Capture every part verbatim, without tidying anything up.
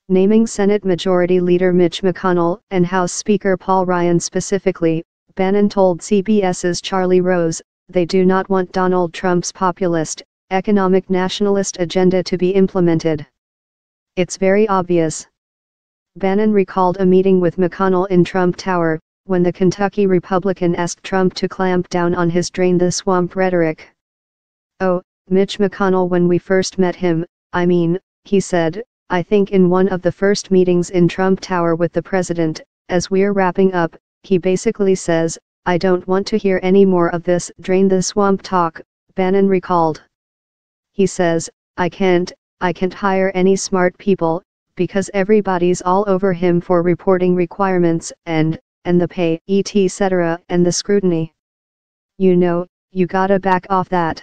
Naming Senate Majority Leader Mitch McConnell and House Speaker Paul Ryan specifically, Bannon told CBS's Charlie Rose, they do not want Donald Trump's populist, economic nationalist agenda to be implemented. It's very obvious. Bannon recalled a meeting with McConnell in Trump Tower, when the Kentucky Republican asked Trump to clamp down on his drain the swamp rhetoric. "Oh, Mitch McConnell, when we first met him, I mean, he said, I think in one of the first meetings in Trump Tower with the president, as we're wrapping up, he basically says, I don't want to hear any more of this drain the swamp talk," Bannon recalled. He says, I can't, I can't hire any smart people, because everybody's all over him for reporting requirements and, and the pay, et cetera, and the scrutiny. You know, you gotta back off that.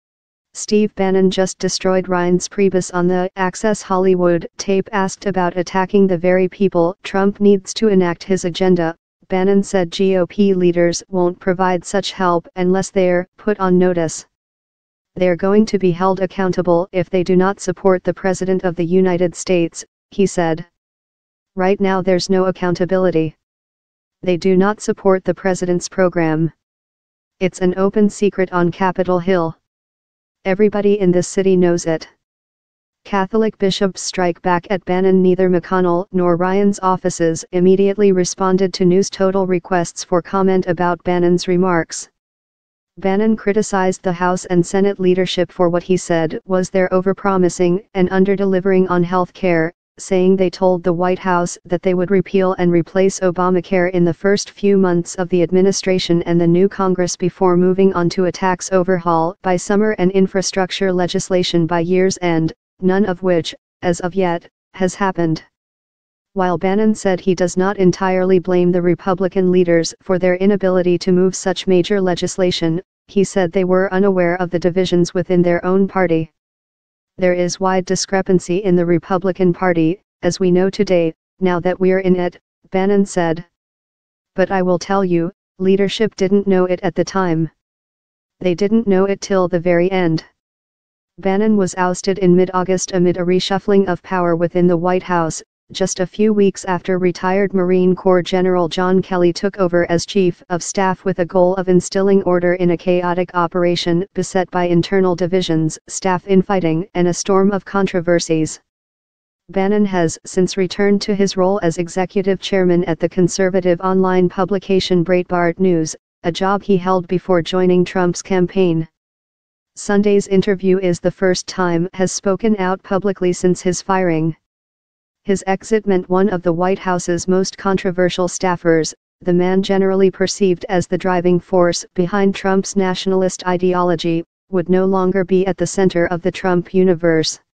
Steve Bannon just destroyed Ryan's Priebus on the Access Hollywood tape. Asked about attacking the very people Trump needs to enact his agenda, Bannon said G O P leaders won't provide such help unless they're put on notice. They're going to be held accountable if they do not support the President of the United States, he said. Right now there's no accountability. They do not support the President's program. It's an open secret on Capitol Hill. Everybody in this city knows it. Catholic bishops strike back at Bannon. Neither McConnell nor Ryan's offices immediately responded to News Total requests for comment about Bannon's remarks. Bannon criticized the House and Senate leadership for what he said was their overpromising and underdelivering on health care, saying they told the White House that they would repeal and replace Obamacare in the first few months of the administration and the new Congress before moving on to a tax overhaul by summer and infrastructure legislation by year's end, none of which, as of yet, has happened. While Bannon said he does not entirely blame the Republican leaders for their inability to move such major legislation, he said they were unaware of the divisions within their own party. There is wide discrepancy in the Republican Party, as we know today, now that we're in it, Bannon said. But I will tell you, leadership didn't know it at the time. They didn't know it till the very end. Bannon was ousted in mid-August amid a reshuffling of power within the White House, just a few weeks after retired Marine Corps General John Kelly took over as Chief of Staff with a goal of instilling order in a chaotic operation beset by internal divisions, staff infighting, and a storm of controversies. Bannon has since returned to his role as executive chairman at the conservative online publication Breitbart News, a job he held before joining Trump's campaign. Sunday's interview is the first time has spoken out publicly since his firing. His exit meant one of the White House's most controversial staffers, the man generally perceived as the driving force behind Trump's nationalist ideology, would no longer be at the center of the Trump universe.